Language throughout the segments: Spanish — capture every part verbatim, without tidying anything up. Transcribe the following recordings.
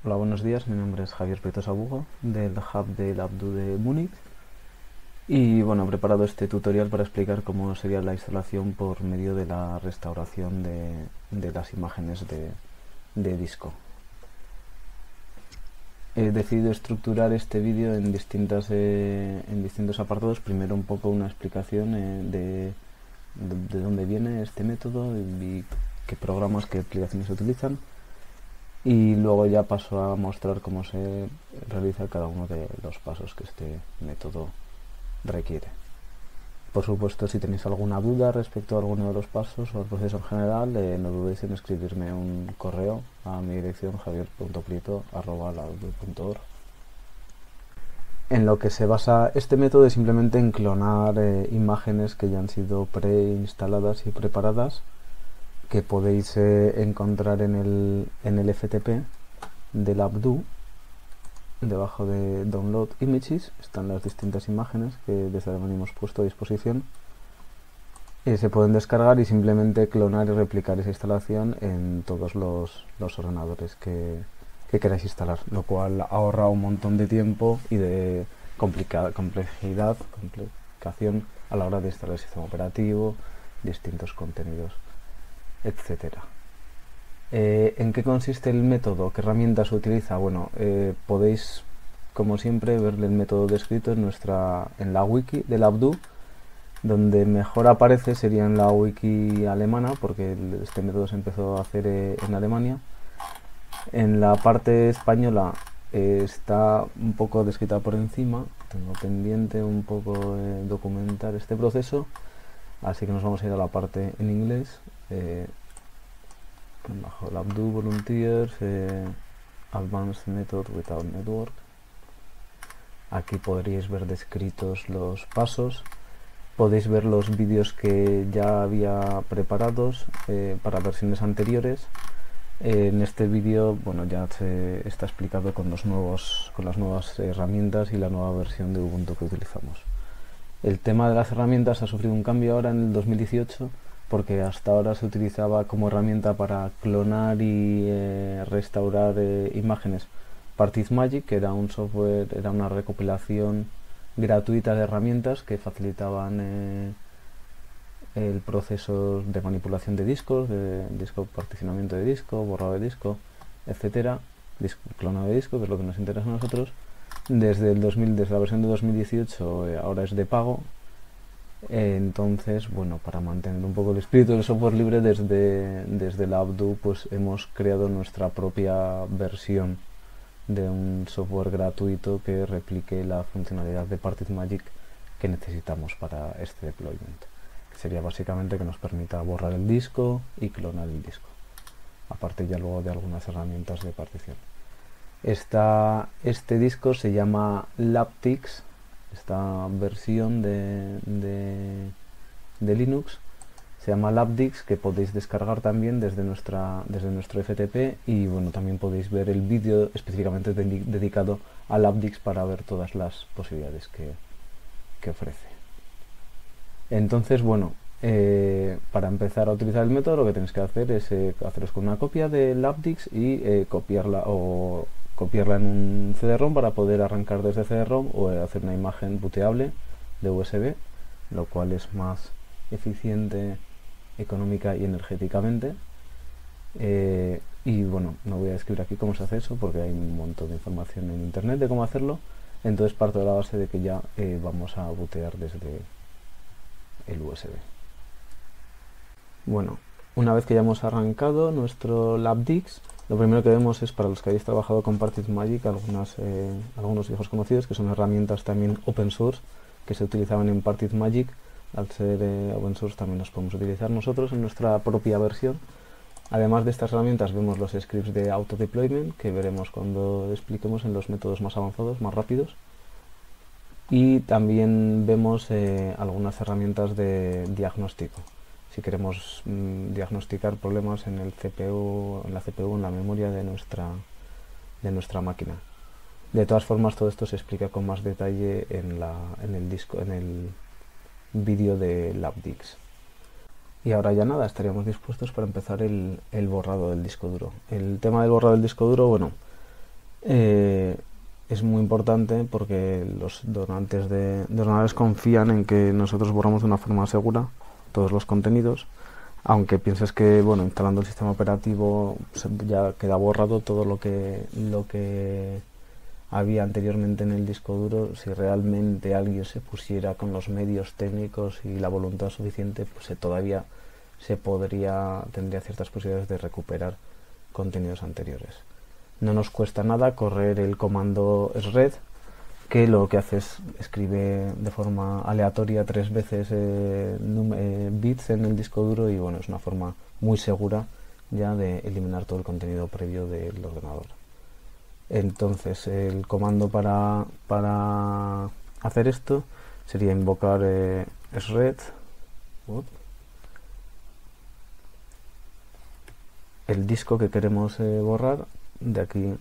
Hola, buenos días. Mi nombre es Javier Prieto Sabugo del Hub del Abdu de Múnich y bueno, he preparado este tutorial para explicar cómo sería la instalación por medio de la restauración de, de las imágenes de, de disco. He decidido estructurar este vídeo en, distintas, eh, en distintos apartados. Primero un poco una explicación eh, de, de, de dónde viene este método y qué programas, qué aplicaciones se utilizan. Y luego ya paso a mostrar cómo se realiza cada uno de los pasos que este método requiere. Por supuesto, si tenéis alguna duda respecto a alguno de los pasos o al proceso en general, eh, no dudéis en escribirme un correo a mi dirección javier punto prieto arroba laudu punto org. En lo que se basa este método es simplemente en clonar eh, imágenes que ya han sido preinstaladas y preparadas, que podéis eh, encontrar en el, en el F T P del Abdu. Debajo de Download Images están las distintas imágenes que desde ahora hemos puesto a disposición. Eh, se pueden descargar y simplemente clonar y replicar esa instalación en todos los, los ordenadores que, que queráis instalar, lo cual ahorra un montón de tiempo y de complejidad, complicación a la hora de instalar el sistema operativo, distintos contenidos, etcétera. Eh, ¿En qué consiste el método? ¿Qué herramientas se utiliza? Bueno, eh, podéis, como siempre, ver el método descrito en, nuestra, en la wiki del Abdu. Donde mejor aparece sería en la wiki alemana, porque este método se empezó a hacer eh, en Alemania. En la parte española eh, está un poco descrita por encima. Tengo pendiente un poco eh, documentar este proceso, así que nos vamos a ir a la parte en inglés. Eh, bajo el Abdu Volunteers, eh, Advanced Method Without Network. Aquí podríais ver descritos los pasos. Podéis ver los vídeos que ya había preparados eh, para versiones anteriores. Eh, en este vídeo, bueno, ya se está explicado con los nuevos, con las nuevas herramientas y la nueva versión de Ubuntu que utilizamos. El tema de las herramientas ha sufrido un cambio ahora en el dos mil dieciocho, porque hasta ahora se utilizaba como herramienta para clonar y eh, restaurar eh, imágenes PartizMagic, que era un software, era una recopilación gratuita de herramientas que facilitaban eh, el proceso de manipulación de discos, de disco, particionamiento de disco, borrado de disco, etcétera, disco, clonado de disco, que es lo que nos interesa a nosotros. Desde el dos mil, desde la versión de dos mil dieciocho eh, ahora es de pago. Eh, entonces, bueno, para mantener un poco el espíritu del software libre, desde, desde la Abdu pues hemos creado nuestra propia versión de un software gratuito que replique la funcionalidad de PartizMagic que necesitamos para este deployment, que sería básicamente que nos permita borrar el disco y clonar el disco, aparte ya luego de algunas herramientas de partición. Esta, este disco se llama Laptix, esta versión de, de, de Linux se llama Laptix, que podéis descargar también desde, nuestra, desde nuestro F T P, y bueno, también podéis ver el vídeo específicamente de, dedicado a Laptix para ver todas las posibilidades que, que ofrece. Entonces, bueno, eh, para empezar a utilizar el método lo que tenéis que hacer es eh, haceros con una copia de Laptix y eh, copiarla o copiarla en un C D ROM para poder arrancar desde C D ROM o eh, hacer una imagen booteable de U S B, lo cual es más eficiente económica y energéticamente. Eh, y bueno, no voy a escribir aquí cómo se hace eso porque hay un montón de información en internet de cómo hacerlo. Entonces parto de la base de que ya eh, vamos a bootear desde el U S B. Bueno, una vez que ya hemos arrancado nuestro Laptix, lo primero que vemos es, para los que hayáis trabajado con PartizMagic, algunas, eh, algunos viejos conocidos, que son herramientas también open source que se utilizaban en PartizMagic. Al ser eh, open source también los podemos utilizar nosotros en nuestra propia versión. Además de estas herramientas vemos los scripts de auto deployment, que veremos cuando expliquemos en los métodos más avanzados, más rápidos. Y también vemos eh, algunas herramientas de diagnóstico. Si queremos mmm, diagnosticar problemas en el C P U, en la C P U, en la memoria de nuestra, de nuestra máquina. De todas formas, todo esto se explica con más detalle en, la, en el disco, en el vídeo de Laptix. Y ahora ya nada, estaríamos dispuestos para empezar el, el borrado del disco duro. El tema del borrado del disco duro, bueno, eh, es muy importante porque los donantes de, de ordenadores confían en que nosotros borramos de una forma segura todos los contenidos, aunque pienses que, bueno, instalando el sistema operativo ya queda borrado todo lo que lo que había anteriormente en el disco duro. Si realmente alguien se pusiera con los medios técnicos y la voluntad suficiente, pues se, todavía se podría, tendría ciertas posibilidades de recuperar contenidos anteriores. No nos cuesta nada correr el comando sred, que lo que hace es escribe de forma aleatoria tres veces eh, eh, bits en el disco duro, y bueno, es una forma muy segura ya de eliminar todo el contenido previo del ordenador. Entonces el comando para, para hacer esto sería invocar eh, sred, uh, el disco que queremos eh, borrar. De aquí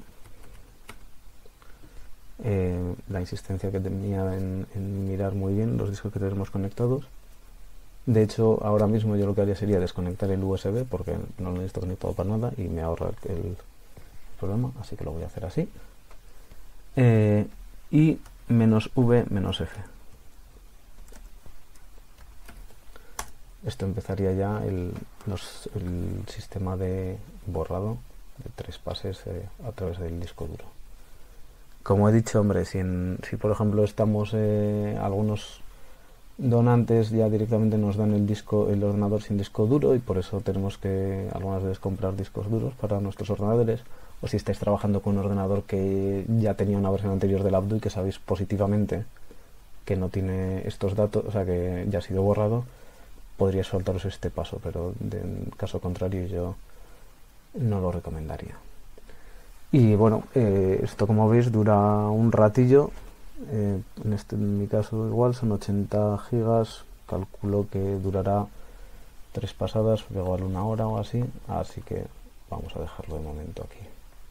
eh, la insistencia que tenía en, en mirar muy bien los discos que tenemos conectados. De hecho, ahora mismo yo lo que haría sería desconectar el U S B porque no lo necesito conectado para nada y me ahorra el problema, así que lo voy a hacer así. Eh, y menos V menos F. Esto empezaría ya el, los, el sistema de borrado de tres pases eh, a través del disco duro. Como he dicho, hombre, si, en, si por ejemplo estamos eh, algunos donantes ya directamente nos dan el disco, el ordenador sin disco duro, y por eso tenemos que algunas veces comprar discos duros para nuestros ordenadores, o si estáis trabajando con un ordenador que ya tenía una versión anterior del Abdu y que sabéis positivamente que no tiene estos datos, o sea que ya ha sido borrado, podría saltaros este paso, pero de, en caso contrario yo no lo recomendaría. Y bueno, eh, esto como veis dura un ratillo. Eh, en, este, en mi caso igual son ochenta gigas, calculo que durará tres pasadas, igual una hora o así, así que vamos a dejarlo de momento aquí.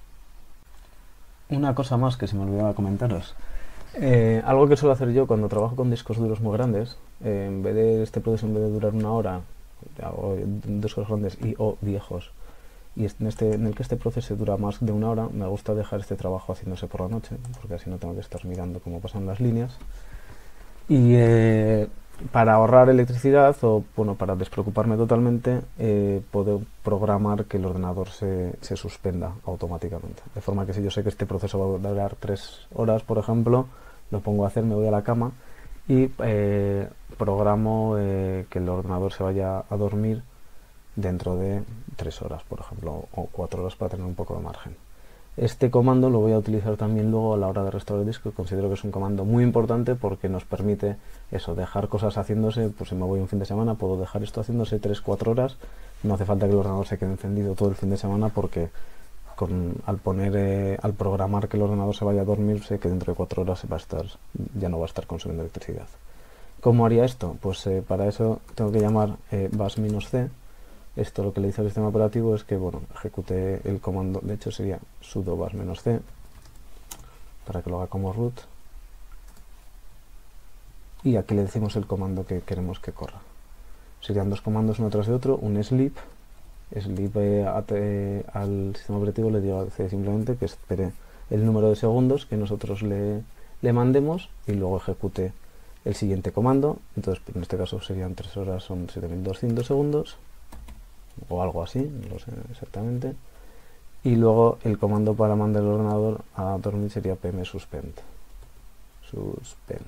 Una cosa más que se me olvidaba comentaros, eh, algo que suelo hacer yo cuando trabajo con discos duros muy grandes, eh, en vez de este proceso, en vez de durar una hora, hago discos grandes y o viejos, y en, este, en el que este proceso dura más de una hora, me gusta dejar este trabajo haciéndose por la noche, porque así no tengo que estar mirando cómo pasan las líneas. Y eh, para ahorrar electricidad, o bueno, para despreocuparme totalmente, eh, puedo programar que el ordenador se, se suspenda automáticamente. De forma que si yo sé que este proceso va a durar tres horas, por ejemplo, lo pongo a hacer, me voy a la cama y eh, programo eh, que el ordenador se vaya a dormir dentro de tres horas, por ejemplo, o cuatro horas, para tener un poco de margen. Este comando lo voy a utilizar también luego a la hora de restaurar el disco. Considero que es un comando muy importante porque nos permite eso, dejar cosas haciéndose. Pues si me voy un fin de semana puedo dejar esto haciéndose tres cuatro horas, no hace falta que el ordenador se quede encendido todo el fin de semana, porque con, al poner eh, al programar que el ordenador se vaya a dormir, sé que dentro de cuatro horas se va a estar, ya no va a estar consumiendo electricidad. ¿Cómo haría esto? Pues eh, para eso tengo que llamar eh, bas-c. Esto lo que le dice al sistema operativo es que, bueno, ejecute el comando, de hecho sería sudo bas-c, para que lo haga como root, y aquí le decimos el comando que queremos que corra. Serían dos comandos uno tras de otro, un sleep, sleep eh, at, eh, al sistema operativo le digo simplemente que espere el número de segundos que nosotros le, le mandemos y luego ejecute el siguiente comando. Entonces en este caso serían tres horas, son siete mil doscientos segundos o algo así, no lo sé exactamente, y luego el comando para mandar el ordenador a dormir sería pm suspend suspend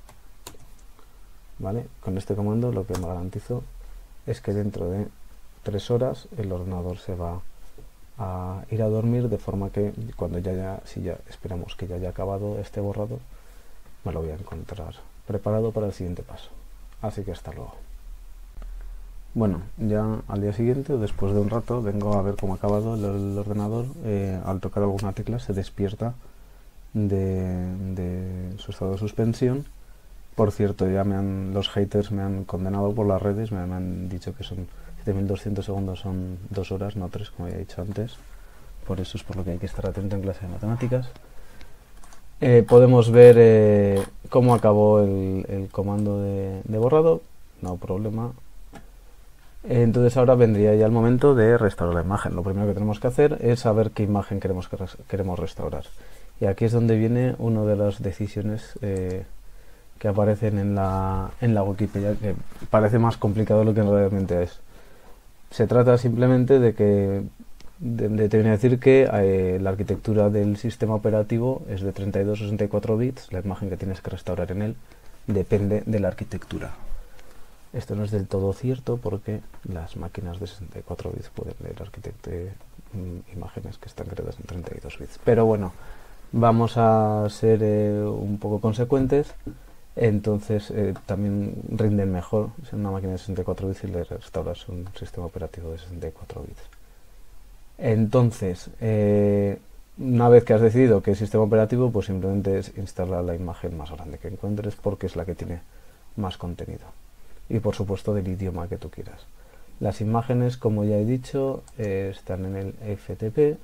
vale. Con este comando lo que me garantizo es que dentro de tres horas el ordenador se va a ir a dormir, de forma que cuando ya, ya si ya esperamos que ya haya acabado este borrado, me lo voy a encontrar preparado para el siguiente paso. Así que hasta luego. Bueno, ya al día siguiente, después de un rato, vengo a ver cómo ha acabado el, el ordenador. Eh, al tocar alguna tecla se despierta de, de su estado de suspensión. Por cierto, ya me han, los haters me han condenado por las redes, me, me han dicho que son siete mil doscientos segundos, son dos horas, no tres, como había dicho antes. Por eso es por lo que hay que estar atento en clase de matemáticas. Eh, podemos ver eh, cómo acabó el, el comando de, de borrado, no problema. Entonces ahora vendría ya el momento de restaurar la imagen. Lo primero que tenemos que hacer es saber qué imagen queremos, que res queremos restaurar. Y aquí es donde viene una de las decisiones eh, que aparecen en la, en la Wikipedia, que parece más complicado de lo que realmente es. Se trata simplemente de que de, de, te viene a decir que eh, la arquitectura del sistema operativo es de treinta y dos a sesenta y cuatro bits, la imagen que tienes que restaurar en él depende de la arquitectura. Esto no es del todo cierto porque las máquinas de sesenta y cuatro bits pueden leer arquitecte, imágenes que están creadas en treinta y dos bits. Pero bueno, vamos a ser eh, un poco consecuentes. Entonces eh, también rinden mejor en una máquina de sesenta y cuatro bits y le restauras un sistema operativo de sesenta y cuatro bits. Entonces, eh, una vez que has decidido qué sistema operativo, pues simplemente es instalar la imagen más grande que encuentres porque es la que tiene más contenido. Y por supuesto del idioma que tú quieras. Las imágenes, como ya he dicho, eh, están en el F T P,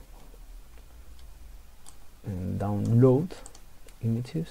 en Download Images.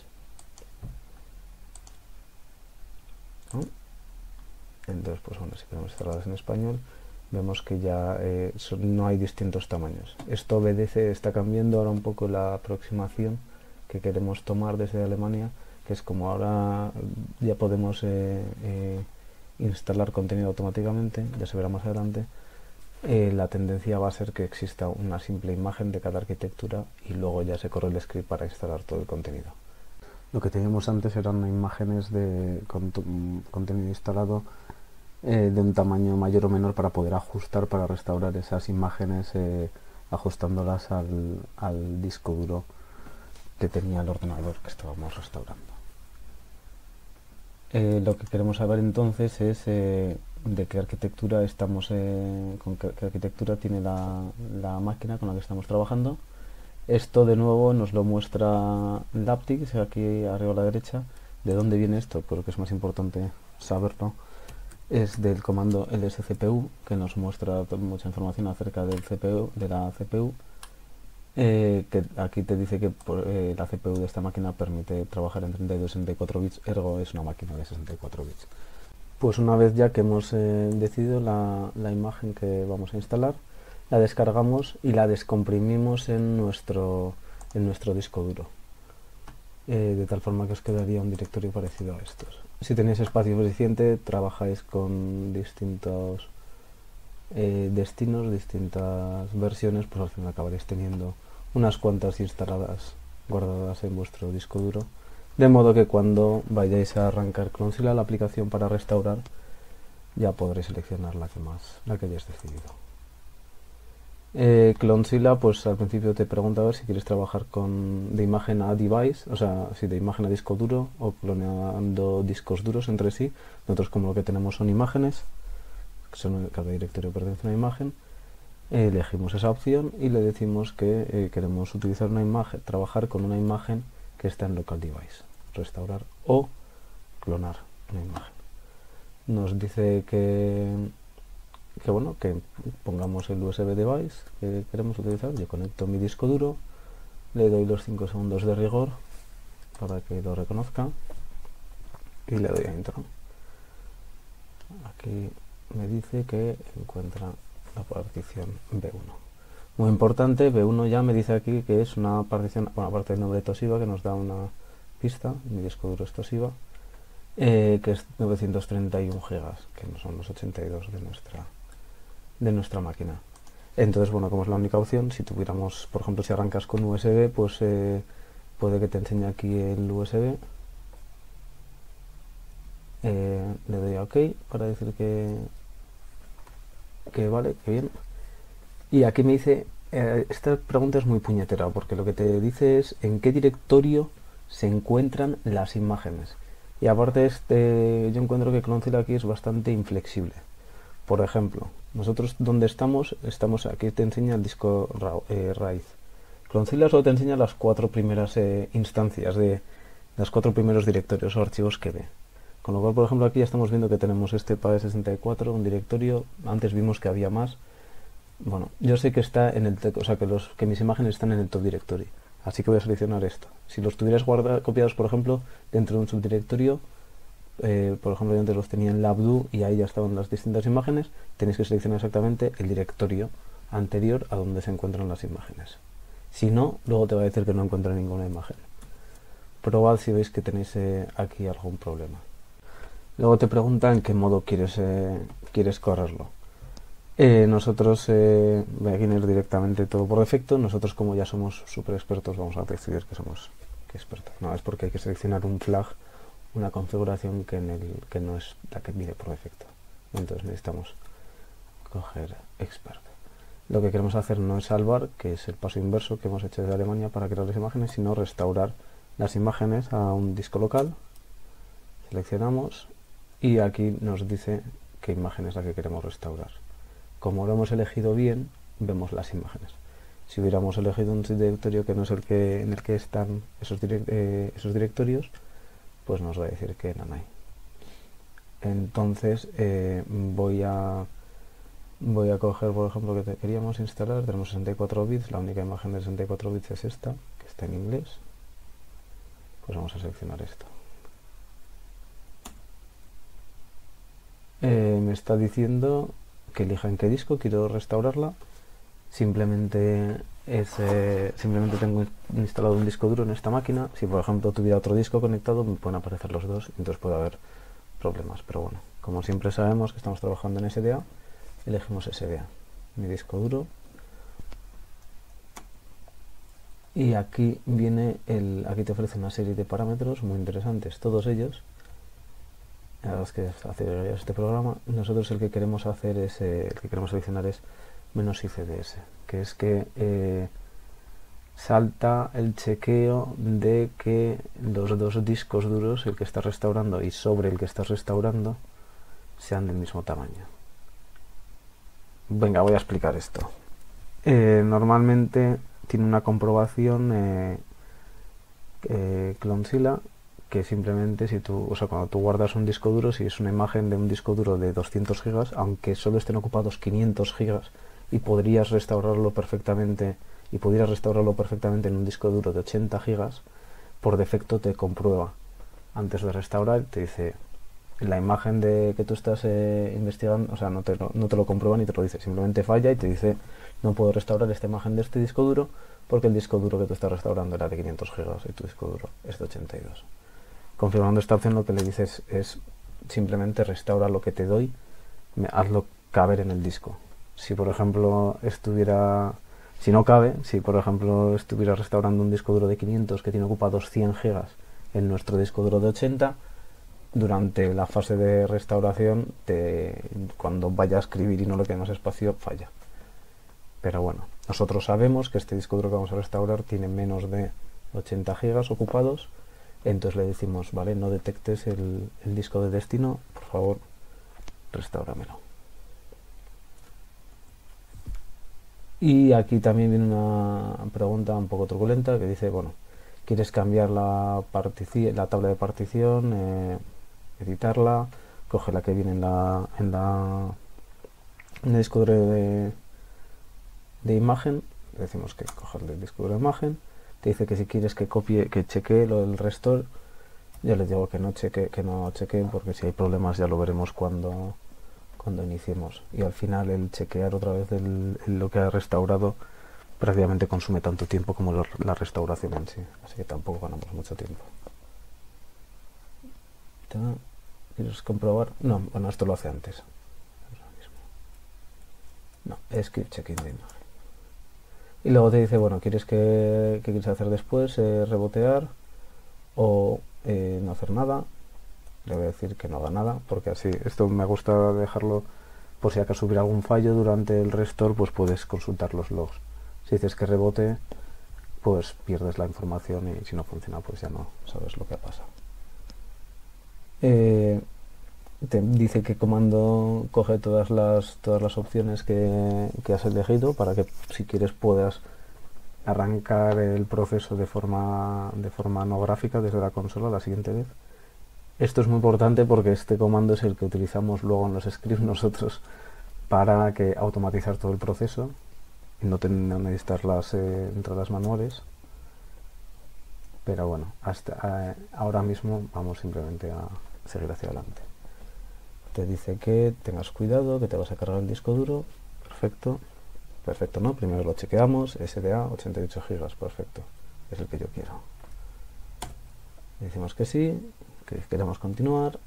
¿No? Entonces, pues bueno, si queremos instalarlas en español, vemos que ya eh, son, no hay distintos tamaños. Esto obedece, está cambiando ahora un poco la aproximación que queremos tomar desde Alemania, que es como ahora ya podemos eh, eh, instalar contenido automáticamente, ya se verá más adelante. Eh, la tendencia va a ser que exista una simple imagen de cada arquitectura y luego ya se corre el script para instalar todo el contenido. Lo que teníamos antes eran imágenes de contenido instalado eh, de un tamaño mayor o menor para poder ajustar, para restaurar esas imágenes eh, ajustándolas al, al disco duro que tenía el ordenador que estábamos restaurando. Eh, lo que queremos saber entonces es eh, de qué arquitectura estamos, eh, con qué, qué arquitectura tiene la, la máquina con la que estamos trabajando. Esto de nuevo nos lo muestra Laptix, aquí arriba a la derecha. ¿De dónde viene esto? Creo que es más importante saberlo. Es del comando lscpu, que nos muestra mucha información acerca del C P U, de la C P U. Eh, que aquí te dice que por, eh, la C P U de esta máquina permite trabajar en treinta y dos a sesenta y cuatro bits, ergo es una máquina de sesenta y cuatro bits. Pues una vez ya que hemos eh, decidido la, la imagen que vamos a instalar, la descargamos y la descomprimimos en nuestro, en nuestro disco duro, eh, de tal forma que os quedaría un directorio parecido a estos. Si tenéis espacio suficiente, trabajáis con distintos eh, destinos, distintas versiones, pues al final acabaréis teniendo unas cuantas instaladas, guardadas en vuestro disco duro, de modo que cuando vayáis a arrancar Clonezilla, la aplicación para restaurar, ya podréis seleccionar la que más, la que hayáis decidido. Eh, Clonezilla, pues al principio te pregunta a ver si quieres trabajar con de imagen a device, o sea, si de imagen a disco duro o cloneando discos duros entre sí. Nosotros, como lo que tenemos son imágenes, que son, cada directorio pertenece a una imagen, eh, elegimos esa opción y le decimos que eh, queremos utilizar una imagen, trabajar con una imagen que está en local device, restaurar o clonar una imagen. Nos dice que que bueno, que pongamos el U S B device que queremos utilizar. Yo conecto mi disco duro, le doy los cinco segundos de rigor para que lo reconozca y le doy a intro. Aquí me dice que encuentra la partición B uno. Muy importante, B uno ya me dice aquí que es una partición, bueno, aparte del nombre Toshiba, que nos da una pista, mi disco duro es Toshiba, eh, que es novecientos treinta y uno gigas, que no son los ochenta y dos de nuestra de nuestra máquina. Entonces, bueno, como es la única opción, si tuviéramos, por ejemplo, si arrancas con U S B, pues eh, puede que te enseñe aquí el U S B. Eh, le doy a OK para decir que que vale, que bien. Y aquí me dice, eh, esta pregunta es muy puñetera, porque lo que te dice es en qué directorio se encuentran las imágenes. Y aparte, este, yo encuentro que Clonezilla aquí es bastante inflexible. Por ejemplo, nosotros donde estamos, estamos aquí te enseña el disco ra eh, raíz. Clonezilla solo te enseña las cuatro primeras eh, instancias de los cuatro primeros directorios o archivos que ve. Con lo cual, por ejemplo, aquí ya estamos viendo que tenemos este P A D sesenta y cuatro, un directorio. Antes vimos que había más. Bueno, yo sé que está en el, o sea, que, los, que mis imágenes están en el top directory. Así que voy a seleccionar esto. Si los tuvieras guardados, copiados, por ejemplo, dentro de un subdirectorio, eh, por ejemplo, yo antes los tenía en LabVIEW y ahí ya estaban las distintas imágenes, tenéis que seleccionar exactamente el directorio anterior a donde se encuentran las imágenes. Si no, luego te va a decir que no encuentra ninguna imagen. Probad si veis que tenéis eh, aquí algún problema. Luego te pregunta en qué modo quieres, eh, quieres correrlo. Eh, nosotros, eh, voy a ir directamente todo por defecto. Nosotros, como ya somos súper expertos, vamos a decidir que somos que expertos. No, es porque hay que seleccionar un flag, una configuración que, en el, que no es la que pide por defecto. Entonces necesitamos coger expert. Lo que queremos hacer no es salvar, que es el paso inverso que hemos hecho desde Alemania para crear las imágenes, sino restaurar las imágenes a un disco local. Seleccionamos y aquí nos dice qué imagen es la que queremos restaurar. Como lo hemos elegido bien, vemos las imágenes. Si hubiéramos elegido un directorio que no es el que en el que están esos, direct, eh, esos directorios, pues nos va a decir que no hay. Entonces eh, voy a voy a coger, por ejemplo, que queríamos instalar. Tenemos sesenta y cuatro bits, la única imagen de sesenta y cuatro bits es esta, que está en inglés. Pues vamos a seleccionar esto. Eh, me está diciendo que elija en qué disco quiero restaurarla. Simplemente es eh, simplemente tengo instalado un disco duro en esta máquina. Si por ejemplo tuviera otro disco conectado, me pueden aparecer los dos, entonces puede haber problemas. Pero bueno, como siempre sabemos que estamos trabajando en S D A, elegimos S D A, mi disco duro. Y aquí viene el, aquí te ofrece una serie de parámetros muy interesantes, todos ellos. A los que hacer este programa, nosotros el que queremos hacer es eh, el que queremos seleccionar es menos I C D S, que es que eh, salta el chequeo de que los dos discos duros, el que está restaurando y sobre el que estás restaurando, sean del mismo tamaño. Venga, voy a explicar esto. Eh, normalmente tiene una comprobación eh, eh, Clonezilla, que simplemente si tú, o sea, cuando tú guardas un disco duro, si es una imagen de un disco duro de doscientos gigas, aunque solo estén ocupados quinientos gigas y podrías restaurarlo perfectamente y pudieras restaurarlo perfectamente en un disco duro de ochenta gigas, por defecto te comprueba antes de restaurar, te dice la imagen de que tú estás eh, investigando, o sea, no te, no, no te lo comprueba ni te lo dice, simplemente falla y te dice no puedo restaurar esta imagen de este disco duro porque el disco duro que tú estás restaurando era de quinientos gigas y tu disco duro es de ochenta y dos. Confirmando esta opción, lo que le dices es simplemente restaura lo que te doy, me, hazlo caber en el disco. Si por ejemplo estuviera, si no cabe, si por ejemplo estuviera restaurando un disco duro de quinientos que tiene ocupados cien gigas en nuestro disco duro de ochenta, durante la fase de restauración, te, cuando vaya a escribir y no le quede más espacio, falla. Pero bueno, nosotros sabemos que este disco duro que vamos a restaurar tiene menos de ochenta gigas ocupados. Entonces le decimos, vale, no detectes el, el disco de destino, por favor, restáuramelo. Y aquí también viene una pregunta un poco truculenta que dice, bueno, ¿quieres cambiar la, la tabla de partición, eh, editarla? Coge la que viene en la en la en el disco duro de, de imagen, le decimos que coja el disco duro de imagen. Te dice que si quieres que copie, que chequee lo del restore, yo les digo que no cheque, que no chequeen, porque si hay problemas ya lo veremos cuando, cuando iniciemos. Y al final el chequear otra vez el, el, lo que ha restaurado prácticamente consume tanto tiempo como lo, la restauración en sí, así que tampoco ganamos mucho tiempo. ¿Quieres comprobar? No, bueno, esto lo hace antes. No, es que checking de imagen. Y luego te dice, bueno, ¿quieres que, que quieres hacer después? Eh, ¿Rebotear o eh, no hacer nada? Le voy a decir que no haga nada, porque así, esto me gusta dejarlo por si acaso hubiera algún fallo durante el restore, pues puedes consultar los logs. Si dices que rebote, pues pierdes la información y si no funciona, pues ya no sabes lo que ha pasado. Eh, te dice que comando coge todas las todas las opciones que, que has elegido para que si quieres puedas arrancar el proceso de forma de forma no gráfica desde la consola la siguiente vez. Esto es muy importante porque este comando es el que utilizamos luego en los scripts nosotros para que automatizar todo el proceso y no, no necesitar las eh, entradas manuales. Pero bueno, hasta eh, ahora mismo vamos simplemente a, seguir hacia adelante. Te dice que tengas cuidado, que te vas a cargar el disco duro. Perfecto. Perfecto, ¿no? Primero lo chequeamos. S D A, ochenta y ocho gigas. Perfecto. Es el que yo quiero. Decimos que sí, que queremos continuar.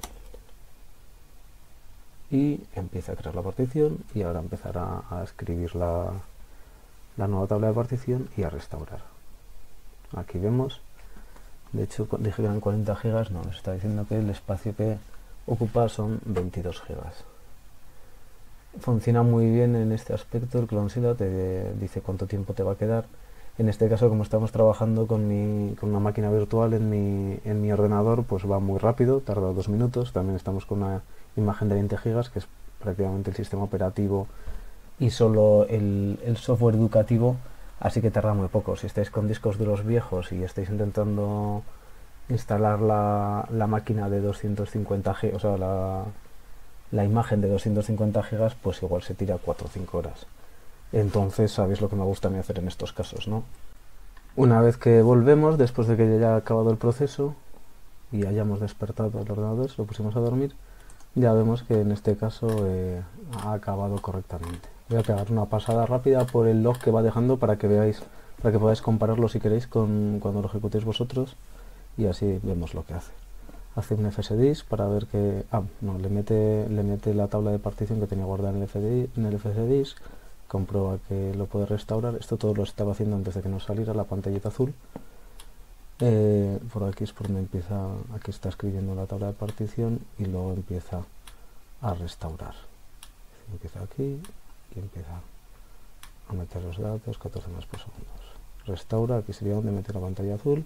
Y empieza a crear la partición. Y ahora empezará a escribir la, la nueva tabla de partición y a restaurar. Aquí vemos. De hecho, dije que eran cuarenta gigas. No, nos está diciendo que el espacio que ocupa son veintidós gigas. Funciona muy bien en este aspecto. El Clonezilla te dice cuánto tiempo te va a quedar. En este caso, como estamos trabajando con, mi, con una máquina virtual en mi, en mi ordenador, pues va muy rápido, tarda dos minutos. También estamos con una imagen de veinte gigas, que es prácticamente el sistema operativo y solo el, el software educativo, así que tarda muy poco. Si estáis con discos duros viejos y estáis intentando instalar la, la máquina de doscientos cincuenta gigas, o sea, la, la imagen de doscientos cincuenta gigas, pues igual se tira cuatro o cinco horas. Entonces sabéis lo que me gusta a mí hacer en estos casos, ¿no? Una vez que volvemos, después de que ya haya acabado el proceso y hayamos despertado el ordenador, lo pusimos a dormir, ya vemos que en este caso eh, ha acabado correctamente. Voy a pegar una pasada rápida por el log que va dejando para que veáis, para que podáis compararlo si queréis con cuando lo ejecutéis vosotros, y así vemos lo que hace. Hace un fsdisk para ver que... Ah, no, le mete, le mete la tabla de partición que tenía guardada en el, F D I, en el fsdisk, comprueba que lo puede restaurar. Esto todo lo estaba haciendo antes de que nos saliera la pantallita azul. Eh, por aquí es por donde empieza, aquí está escribiendo la tabla de partición y luego empieza a restaurar. Empieza aquí y empieza a meter los datos, catorce más por segundos. Restaura, aquí sería donde mete la pantalla azul.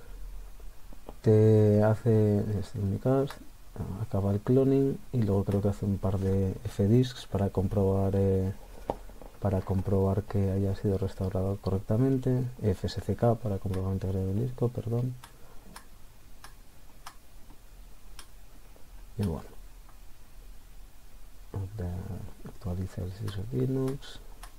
Te hace este unicast, acaba el cloning y luego creo que hace un par de fdisks para comprobar eh, para comprobar que haya sido restaurado correctamente, fsck para comprobar la integridad del disco, perdón. Y bueno, actualiza el syslinux.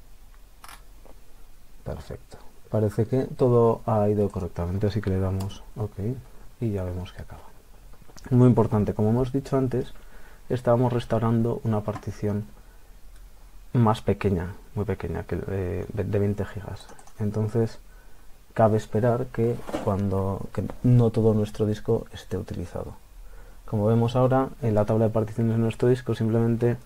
Perfecto. Parece que todo ha ido correctamente, así que le damos OK y ya vemos que acaba. Muy importante, como hemos dicho antes, estábamos restaurando una partición más pequeña, muy pequeña, que de, de veinte gigas. Entonces, cabe esperar que cuando que no todo nuestro disco esté utilizado. Como vemos ahora, en la tabla de particiones de nuestro disco, simplemente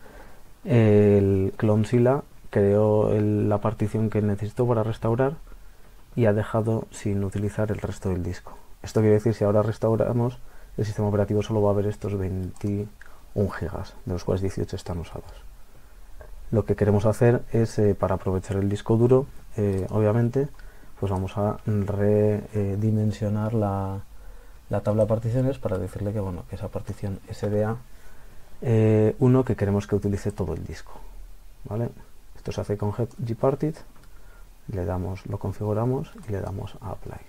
el Clonezilla creó el, la partición que necesitó para restaurar y ha dejado sin utilizar el resto del disco. Esto quiere decir, si ahora restauramos, el sistema operativo solo va a ver estos veintiún gigas, de los cuales dieciocho están usados. Lo que queremos hacer es, eh, para aprovechar el disco duro, eh, obviamente, pues vamos a redimensionar eh, la, la tabla de particiones para decirle que, bueno, que esa partición S D A eh, uno que queremos que utilice todo el disco, ¿vale? Esto se hace con gparted, le damos, lo configuramos y le damos a apply.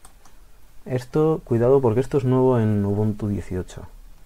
Esto, cuidado, porque esto es nuevo en Ubuntu dieciocho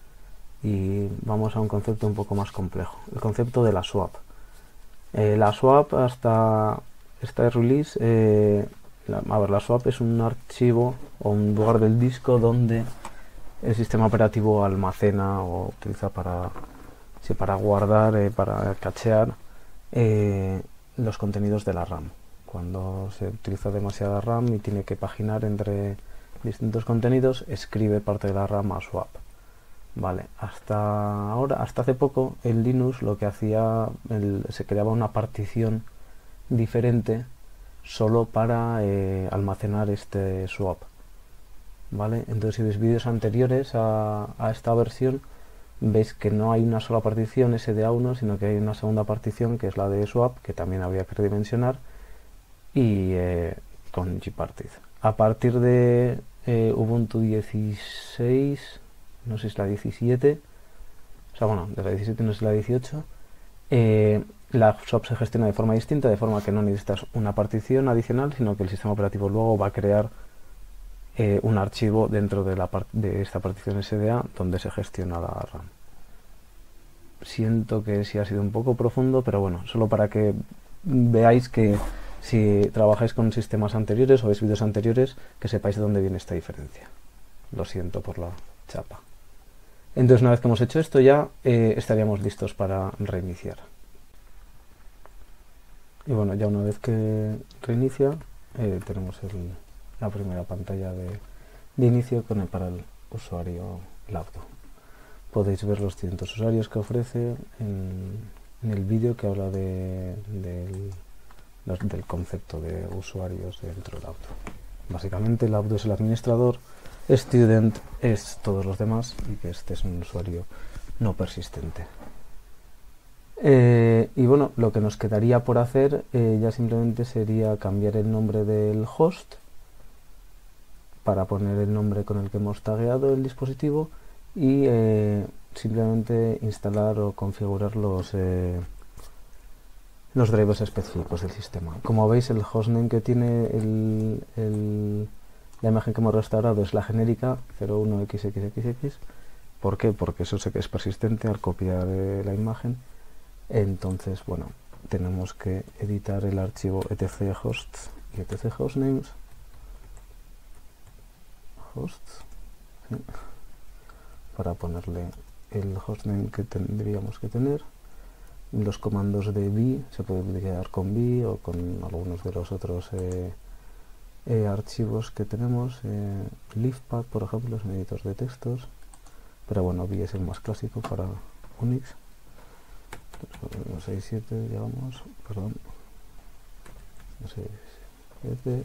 y vamos a un concepto un poco más complejo, el concepto de la swap. Eh, la swap hasta esta release, eh, la, a ver, la swap es un archivo o un lugar del disco donde el sistema operativo almacena o utiliza para, sí, para guardar, eh, para cachear eh, los contenidos de la RAM. Cuando se utiliza demasiada RAM y tiene que paginar entre distintos contenidos, escribe parte de la RAM a swap. Vale, hasta ahora, hasta hace poco, en Linux lo que hacía, el, se creaba una partición diferente solo para eh, almacenar este swap. Vale, entonces si veis vídeos anteriores a, a esta versión, veis que no hay una sola partición S D A uno, sino que hay una segunda partición que es la de swap, que también había que redimensionar, y eh, con gparted. A partir de eh, Ubuntu dieciséis, no sé si es la diecisiete, o sea, bueno, de la diecisiete no es la dieciocho, eh, la swap se gestiona de forma distinta, de forma que no necesitas una partición adicional, sino que el sistema operativo luego va a crear eh, un archivo dentro de, la de esta partición S D A donde se gestiona la RAM. Siento que sí ha sido un poco profundo, pero bueno, solo para que veáis que si trabajáis con sistemas anteriores o veis vídeos anteriores, que sepáis de dónde viene esta diferencia. Lo siento por la chapa. Entonces, una vez que hemos hecho esto ya eh, estaríamos listos para reiniciar. Y bueno, ya una vez que reinicia eh, tenemos el, la primera pantalla de, de inicio con el, para el usuario Labdo. Podéis ver los distintos usuarios que ofrece en, en el vídeo que habla de, de los, del concepto de usuarios dentro de Labdo. Básicamente Labdo es el administrador, Student es todos los demás y que este es un usuario no persistente. Eh, y bueno, lo que nos quedaría por hacer eh, ya simplemente sería cambiar el nombre del host para poner el nombre con el que hemos tagueado el dispositivo y eh, simplemente instalar o configurar los, eh, los drivers específicos del sistema. Como veis, el hostname que tiene el, el, la imagen que hemos restaurado es la genérica cero uno equis equis equis equis. ¿Por qué? Porque eso sé que es persistente al copiar eh, la imagen. Entonces, bueno, tenemos que editar el archivo etc hosts y etc hostnames hosts, ¿sí? Para ponerle el hostname que tendríamos que tener. Los comandos de v se pueden quedar con v o con algunos de los otros eh, eh, archivos que tenemos. eh, Leafpad, por ejemplo, es un editor de textos, pero bueno, v es el más clásico para Unix. seis siete, digamos, perdón, seis siete,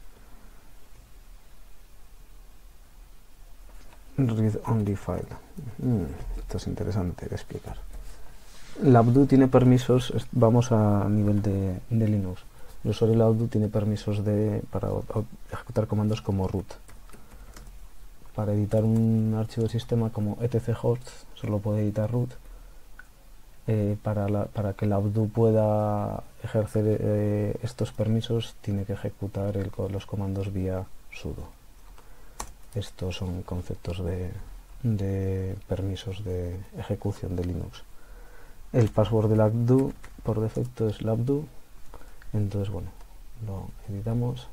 read only file. Mm, esto es interesante de explicar. Labdo tiene permisos, vamos a nivel de, de Linux. El usuario Labdo tiene permisos de, para ejecutar comandos como root. Para editar un archivo de sistema como etc hosts solo puede editar root. Eh, para, la, para que Labdo pueda ejercer eh, estos permisos tiene que ejecutar el, los comandos vía sudo. Estos son conceptos de, de permisos de ejecución de Linux. El password de Labdo por defecto es Labdo, entonces bueno, lo editamos.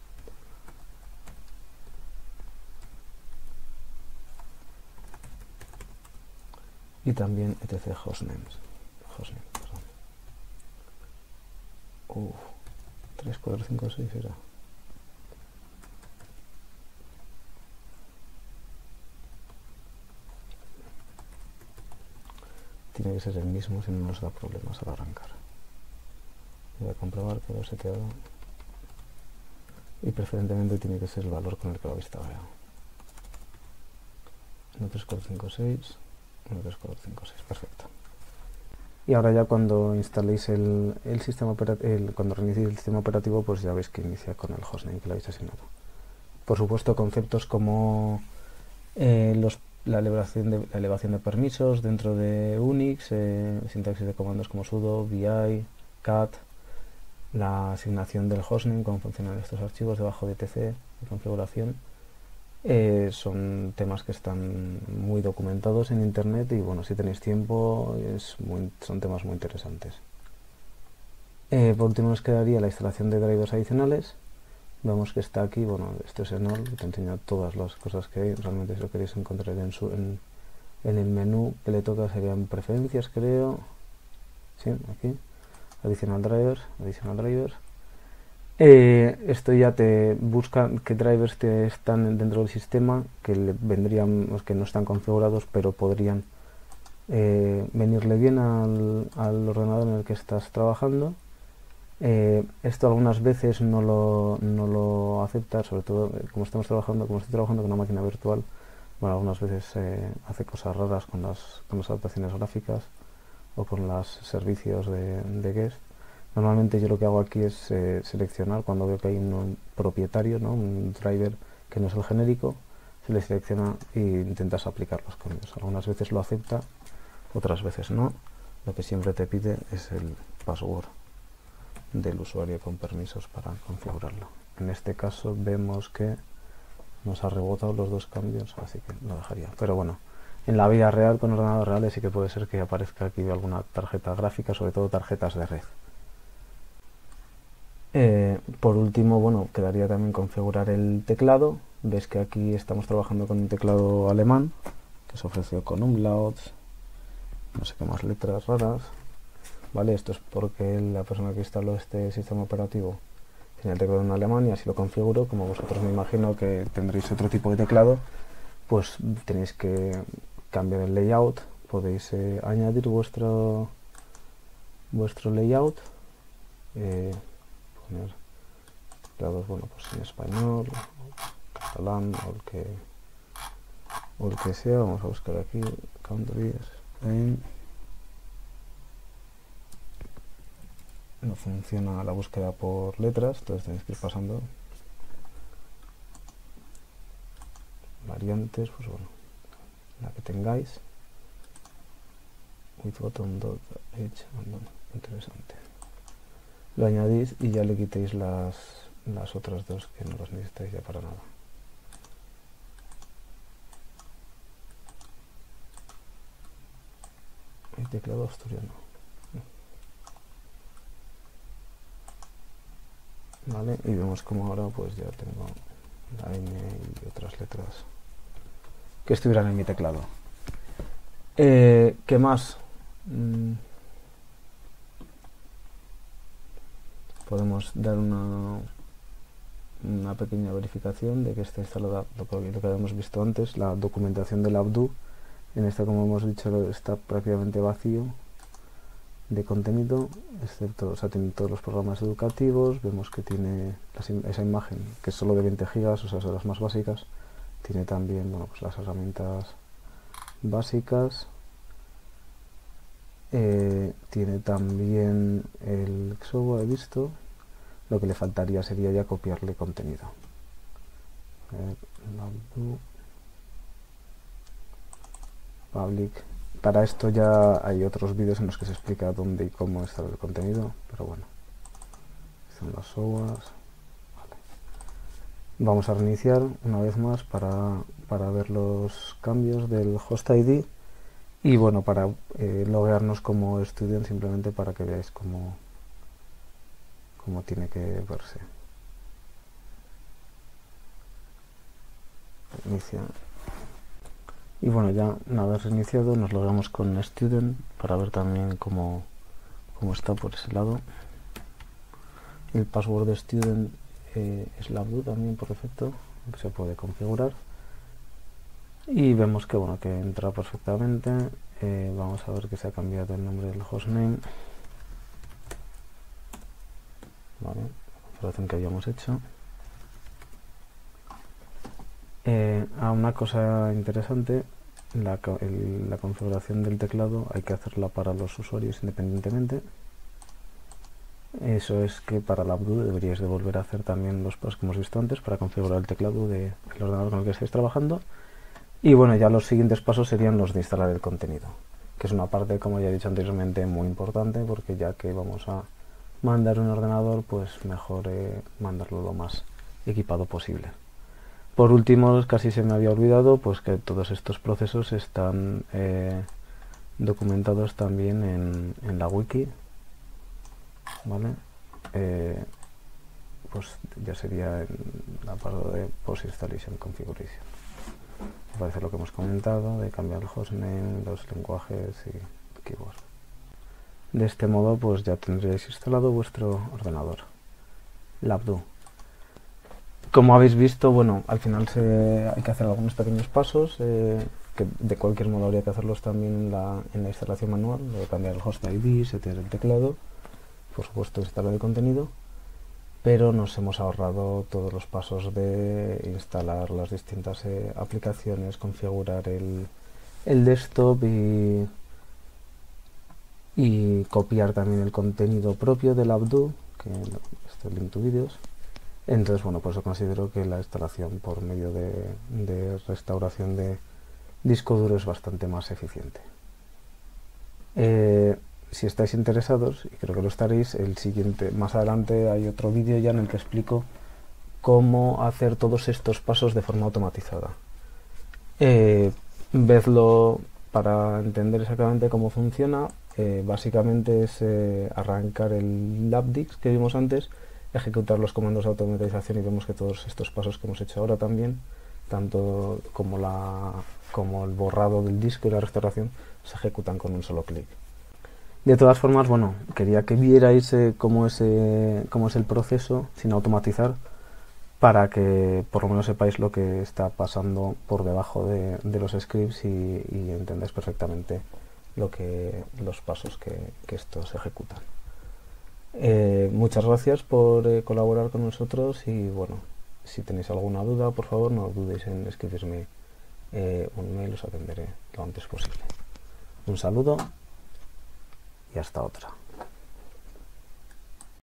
Y también etc hostnames. Hostname, perdón. Uh, tres cuatro cinco seis era. Tiene que ser el mismo si no nos da problemas al arrancar. Voy a comprobar que lo he seteado. Y preferentemente tiene que ser el valor con el que lo habéis tagueado. uno tres cuatro cinco seis. uno tres cuatro cinco seis, perfecto. Y ahora ya cuando instaléis el, el sistema operativo, cuando reiniciéis el sistema operativo, pues ya veis que inicia con el hostname que le habéis asignado. Por supuesto, conceptos como eh, los, la, elevación de, la elevación de permisos dentro de Unix, eh, sintaxis de comandos como sudo, vi, cat, la asignación del hostname, cómo funcionan estos archivos debajo de etc de configuración. Eh, son temas que están muy documentados en internet y bueno, si tenéis tiempo es muy, son temas muy interesantes. Eh, por último nos quedaría la instalación de drivers adicionales. Vemos que está aquí, bueno, esto es Enol, te enseña todas las cosas que hay. Realmente si lo queréis encontrar en, su, en, en el menú que le toca serían preferencias, creo. Sí, aquí, adicional drivers, adicional drivers. Eh, esto ya te busca qué drivers te están dentro del sistema, que le vendrían, los que no están configurados, pero podrían eh, venirle bien al, al ordenador en el que estás trabajando. Eh, esto algunas veces no lo, no lo acepta, sobre todo eh, como estamos trabajando, como estoy trabajando con una máquina virtual. Bueno, algunas veces eh, hace cosas raras con las, con las adaptaciones gráficas o con los servicios de, de guest. Normalmente yo lo que hago aquí es eh, seleccionar cuando veo que hay un propietario, ¿no? Un driver que no es el genérico, se le selecciona e intentas aplicar los cambios. Algunas veces lo acepta, otras veces no. Lo que siempre te pide es el password del usuario con permisos para configurarlo. En este caso vemos que nos ha rebotado los dos cambios, así que lo dejaría. Pero bueno, en la vida real, con ordenadores reales, sí que puede ser que aparezca aquí alguna tarjeta gráfica, sobre todo tarjetas de red. Eh, por último, bueno, quedaría también configurar el teclado. Ves que aquí estamos trabajando con un teclado alemán, que es ofrecido con umlauts, no sé qué más letras raras, ¿vale? Esto es porque la persona que instaló este sistema operativo tiene el teclado en Alemania, si lo configuro, como vosotros me imagino que tendréis otro tipo de teclado, pues tenéis que cambiar el layout, podéis eh, añadir vuestro vuestro layout, eh, poner teclados, bueno, pues en español, catalán o el que o el que sea. Vamos a buscar aquí country, Spain. No funciona la búsqueda por letras, entonces tenéis que ir pasando variantes, pues bueno, la que tengáis. With bottom dot edge, interesante. Lo añadís y ya le quitéis las, las otras dos que no las necesitáis ya para nada. El teclado asturiano. Vale, y vemos como ahora pues ya tengo la N y otras letras que estuvieran en mi teclado. Eh, ¿Qué más? Mm. Podemos dar una, una pequeña verificación de que está instalada lo que, lo que habíamos visto antes, la documentación del Abdu. En esta, como hemos dicho, está prácticamente vacío de contenido, excepto, o sea, tiene todos los programas educativos. Vemos que tiene las, esa imagen que es solo de veinte gigas, o sea, son las más básicas. Tiene también, bueno, pues las herramientas básicas. Eh, tiene también el Xovo, he visto. Lo que le faltaría sería ya copiarle contenido. Eh, public. Para esto ya hay otros vídeos en los que se explica dónde y cómo está el contenido, pero bueno, están las soas. Vale. Vamos a reiniciar una vez más para, para ver los cambios del host I D. Y bueno, para eh, loguearnos como student, simplemente para que veáis cómo, cómo tiene que verse. Inicia. Y bueno, ya una vez reiniciado nos logueamos con student para ver también cómo, cómo está por ese lado. El password de student eh, es la Abdu también por defecto, que se puede configurar. Y vemos que bueno, que entra perfectamente. Eh, vamos a ver que se ha cambiado el nombre del hostname. Vale, la configuración que habíamos hecho. Eh, a una cosa interesante, la, el, la configuración del teclado hay que hacerla para los usuarios independientemente. Eso es que para la Abdu deberíais de volver a hacer también los pasos que hemos visto antes para configurar el teclado del ordenador con el que estáis trabajando. Y bueno, ya los siguientes pasos serían los de instalar el contenido, que es una parte, como ya he dicho anteriormente, muy importante, porque ya que vamos a mandar un ordenador, pues mejor eh, mandarlo lo más equipado posible. Por último, casi se me había olvidado, pues que todos estos procesos están eh, documentados también en, en la wiki, ¿vale? Eh, pues ya sería en la parte de Post Installation Configuration. Me parece lo que hemos comentado, de cambiar el hostname, los lenguajes y keyboard. De este modo, pues ya tendréis instalado vuestro ordenador, la Abdu. Como habéis visto, bueno, al final se, hay que hacer algunos pequeños pasos, eh, que de cualquier modo habría que hacerlos también en la, en la instalación manual, de cambiar el host I D, setear el teclado, por supuesto instalar el contenido, pero nos hemos ahorrado todos los pasos de instalar las distintas eh, aplicaciones, configurar el, el desktop y, y copiar también el contenido propio del Abdu, que está el link to videos. Entonces, bueno, pues yo considero que la instalación por medio de, de restauración de disco duro es bastante más eficiente. Eh, si estáis interesados, y creo que lo estaréis, el siguiente, más adelante hay otro vídeo ya en el que explico cómo hacer todos estos pasos de forma automatizada. Eh, vedlo para entender exactamente cómo funciona. Eh, básicamente es eh, arrancar el labdix que vimos antes, ejecutar los comandos de automatización y vemos que todos estos pasos que hemos hecho ahora también tanto como, la, como el borrado del disco y la restauración, se ejecutan con un solo clic. De todas formas, bueno, quería que vierais eh, cómo, es, eh, cómo es el proceso sin automatizar, para que por lo menos sepáis lo que está pasando por debajo de, de los scripts y, y entendáis perfectamente lo que, los pasos que, que estos ejecutan. Eh, muchas gracias por eh, colaborar con nosotros y bueno, si tenéis alguna duda, por favor no dudéis en escribirme eh, un mail, os atenderé lo antes posible. Un saludo y hasta otra.